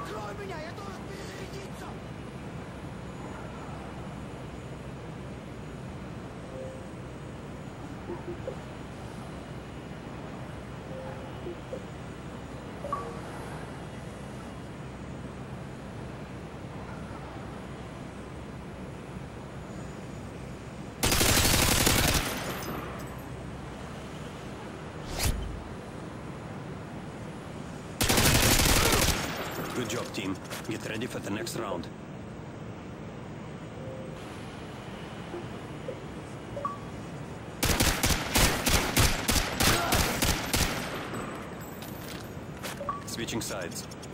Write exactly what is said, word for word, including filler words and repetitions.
Прикрой меня, я должен перезарядиться! Good job, team. Get ready for the next round. Switching sides.